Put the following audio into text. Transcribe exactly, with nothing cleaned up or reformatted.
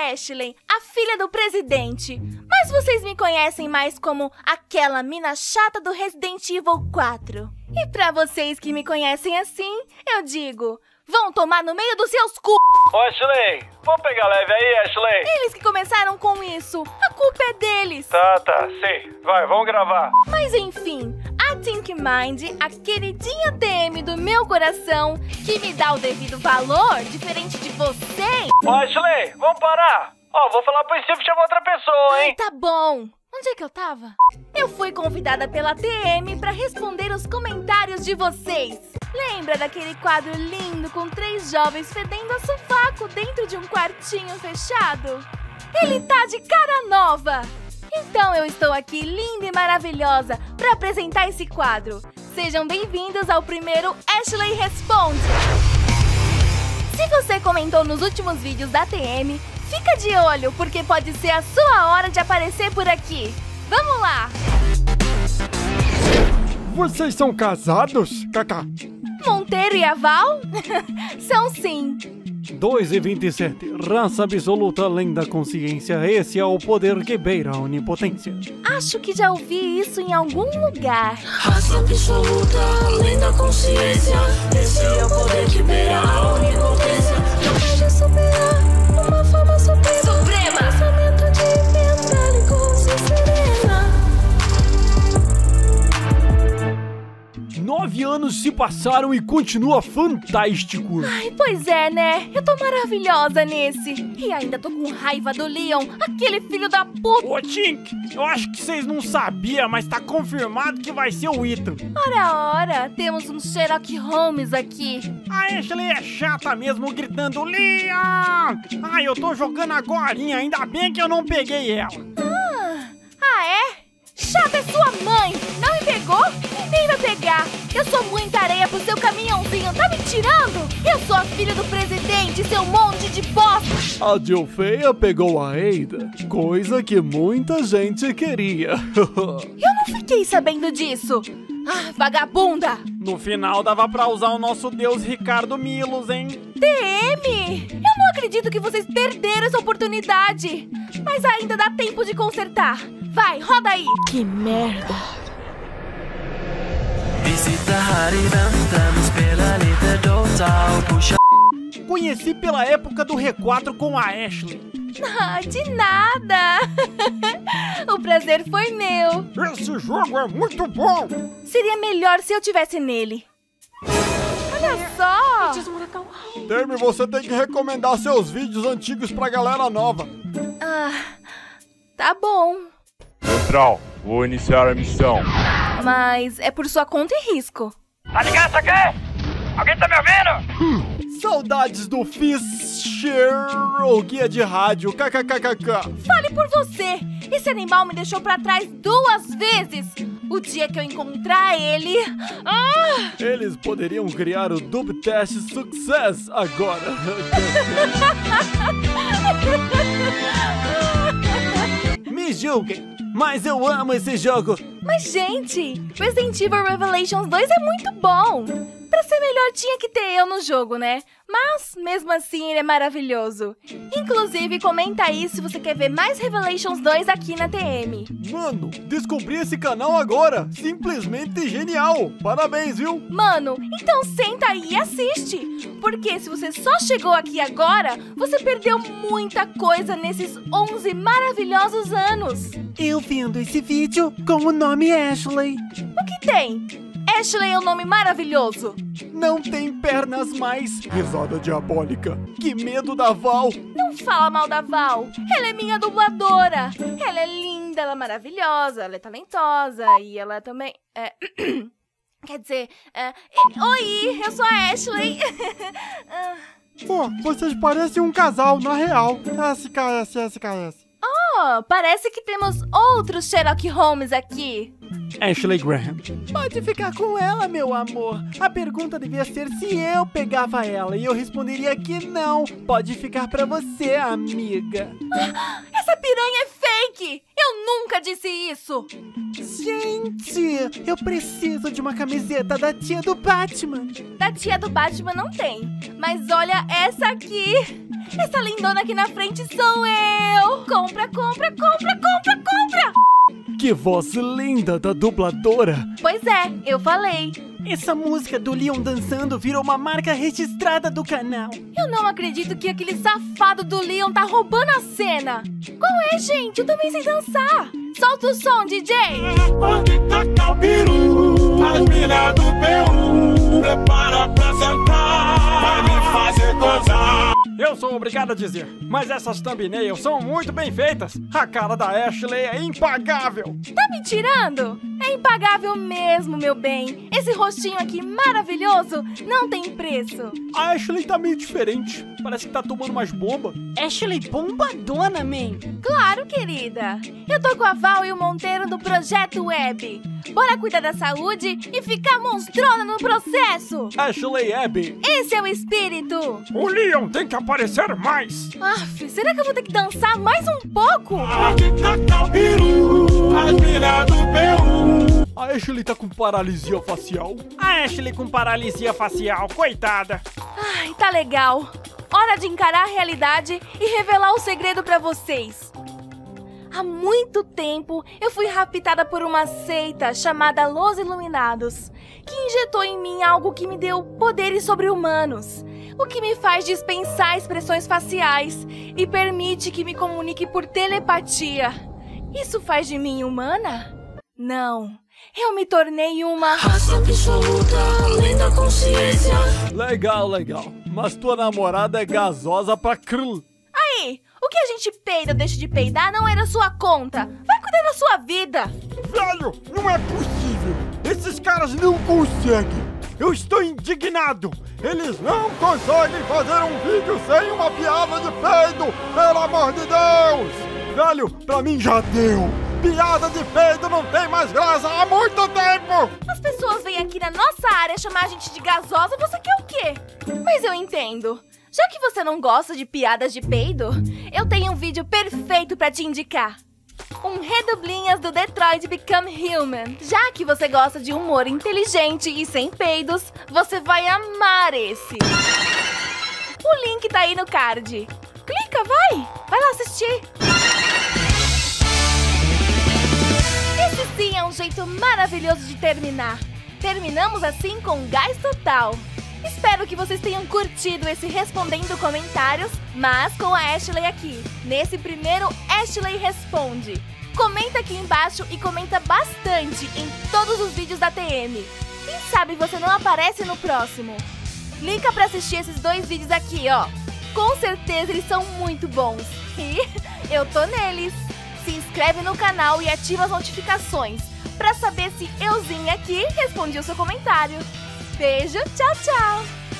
a Ashley, a filha do presidente. Mas vocês me conhecem mais como aquela mina chata do Resident Evil quatro. E pra vocês que me conhecem assim, eu digo, vão tomar no meio dos seus cu... Ô, Ashley, vamos pegar leve aí, Ashley. Eles que começaram com isso, a culpa é deles. Tá, tá, sim. Vai, vamos gravar. Mas enfim, a Think Mind, a queridinha T M do meu coração, que me dá o devido valor, diferente de vocês... Ô, Ashley, vamos parar. Ó, vou falar pro Steve chamar outra pessoa, hein? Ai, tá bom. Onde é que eu tava? Eu fui convidada pela T M pra responder os comentários de vocês. Lembra daquele quadro lindo com três jovens fedendo a sovaco dentro de um quartinho fechado? Ele tá de cara nova! Então eu estou aqui linda e maravilhosa pra apresentar esse quadro. Sejam bem-vindos ao primeiro Ashley Responde! Se você comentou nos últimos vídeos da T M, fica de olho, porque pode ser a sua hora de aparecer por aqui. Vamos lá! Vocês são casados, Kaká? Monteiro e Aval? São sim. dois e vinte e sete. Raça absoluta além da consciência. Esse é o poder que beira a onipotência. Acho que já ouvi isso em algum lugar. Raça absoluta além da consciência. Esse é o poder que beira a onipotência. Capaz de superar uma forma suprema. Suprema! Pensamento de metálico sem serena. Nove anos se passaram e continua fantástico. Ai, pois é, né? Eu tô maravilhosa nesse. E ainda tô com raiva do Leon, aquele filho da puta. Ô, Tink, eu acho que vocês não sabiam, mas tá confirmado que vai ser o Ethan. Ora, ora, temos um Sherlock Holmes aqui. A Ashley é chata mesmo, gritando Leon! Ai, eu tô jogando agorinha, ainda bem que eu não peguei ela. Ah, ah é? Chata é sua mãe! Não me pegou? E nem vai pegar! Eu sou muita areia pro seu caminhãozinho, tá me tirando? Eu sou a filha do presidente, seu monte de bosta! A Dilfeia pegou a Ada, coisa que muita gente queria. Eu não fiquei sabendo disso! Ah, vagabunda! No final dava pra usar o nosso deus Ricardo Milos, hein? T M! Eu não acredito que vocês perderam essa oportunidade! Mas ainda dá tempo de consertar! Vai, roda aí! Que merda! Conheci pela época do R quatro com a Ashley. Ah, de nada! O prazer foi meu! Esse jogo é muito bom! Seria melhor se eu tivesse nele. Olha só! Termi, você tem que recomendar seus vídeos antigos pra galera nova. Ah, tá bom. Central, vou iniciar a missão. Mas é por sua conta e risco. Tá ligado isso aqui? Alguém tá me ouvindo? Saudades do Fischer, o guia de rádio, kkkk. Fale por você! Esse animal me deixou pra trás duas vezes! O dia que eu encontrar ele... Ah! Eles poderiam criar o Dub Test Success agora. Me julguem, mas eu amo esse jogo. Mas, gente, Resident Evil Revelations dois é muito bom. Pra ser melhor, tinha que ter eu no jogo, né? Mas, mesmo assim, ele é maravilhoso. Inclusive, comenta aí se você quer ver mais Revelations dois aqui na T M. Mano, descobri esse canal agora. Simplesmente genial. Parabéns, viu? Mano, então senta aí e assiste. Porque se você só chegou aqui agora, você perdeu muita coisa nesses onze maravilhosos anos. Eu vendo esse vídeo com o nome Ashley. O que tem? Ashley é um nome maravilhoso. Não tem pernas mais. Risada diabólica. Que medo da Val. Não fala mal da Val. Ela é minha dubladora. Ela é linda, ela é maravilhosa, ela é talentosa e ela também... É... Quer dizer... É... Oi, eu sou a Ashley. Pô, vocês parecem um casal, na real. S K S, S K S. Oh, parece que temos outros Sherlock Holmes aqui. Ashley Graham. Pode ficar com ela, meu amor. A pergunta devia ser se eu pegava ela, e eu responderia que não. Pode ficar pra você, amiga. Ah, essa piranha é fake! Eu nunca disse isso! Gente, eu preciso de uma camiseta da tia do Batman. Da tia do Batman não tem. Mas olha essa aqui. Essa lindona aqui na frente sou eu! Compra, compra, compra, compra, compra! Que voz linda da dubladora! Pois é, eu falei. Essa música do Leon dançando virou uma marca registrada do canal. Eu não acredito que aquele safado do Leon tá roubando a cena. Qual é, gente? Eu também sei dançar. Solta o som, D J. Pode tacar o peru, as mina do Peru, prepara pra sentar, vai me fazer gozar. Eu sou obrigado a dizer, mas essas thumbnails são muito bem feitas. A cara da Ashley é impagável. Tá me tirando? É impagável mesmo, meu bem. Esse rostinho aqui maravilhoso não tem preço. A Ashley tá meio diferente. Parece que tá tomando mais bomba. Ashley bombadona, man. Claro, querida. Eu tô com a Val e o Monteiro do Projeto Web. Bora cuidar da saúde e ficar monstrona no processo. Ashley Abby. Esse é o espírito. O Leon tem que aparecer mais. Aff, será que eu vou ter que dançar mais um pouco? Pode tacar o peru, as mina do Peru. A Ashley tá com paralisia facial. A Ashley com paralisia facial, coitada. Ai, tá legal. Hora de encarar a realidade e revelar o segredo pra vocês. Há muito tempo, eu fui raptada por uma seita chamada Los Iluminados, que injetou em mim algo que me deu poderes sobre-humanos, o que me faz dispensar expressões faciais e permite que me comunique por telepatia. Isso faz de mim humana? Não. Eu me tornei uma Raça absoluta, além da consciência. Legal, legal. Mas tua namorada é gasosa pra crl. Aí, o que a gente peida ou deixa de peidar não é da sua conta. Vai cuidar da sua vida. Velho, não é possível. Esses caras não conseguem. Eu estou indignado. Eles não conseguem fazer um vídeo sem uma piada de peido. Pelo amor de Deus. Velho, pra mim já deu. Piada de peido não tem mais graça há muito tempo. As pessoas vêm aqui na nossa área chamar a gente de gasosa, você quer o quê? Mas eu entendo. Já que você não gosta de piadas de peido, eu tenho um vídeo perfeito pra te indicar. Um Redoblinhas do Detroit Become Human. Já que você gosta de humor inteligente e sem peidos, você vai amar esse. O link tá aí no card. Clica, vai! Vai lá assistir. Esse sim é um jeito maravilhoso de terminar. Terminamos assim com gás total. Espero que vocês tenham curtido esse Respondendo Comentários, mas com a Ashley aqui, nesse primeiro Ashley Responde. Comenta aqui embaixo e comenta bastante em todos os vídeos da T M. Quem sabe você não aparece no próximo. Clica pra assistir esses dois vídeos aqui, ó. Com certeza eles são muito bons. E eu tô neles. Se inscreve no canal e ativa as notificações pra saber se euzinha aqui respondi o seu comentário. Beijo, tchau, tchau!